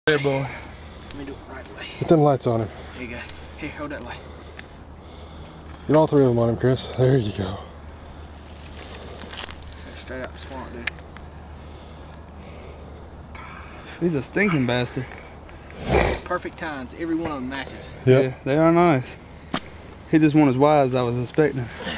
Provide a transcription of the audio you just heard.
There, boy. Let me do it right way. Put them lights on him. There you go. Here, hold that light. Get all three of them on him, Chris. There you go. Straight out the swamp, dude. He's a stinking bastard. Perfect tines. Every one of them matches. Yep. Yeah, they are nice. He just wasn't as wise as I was expecting.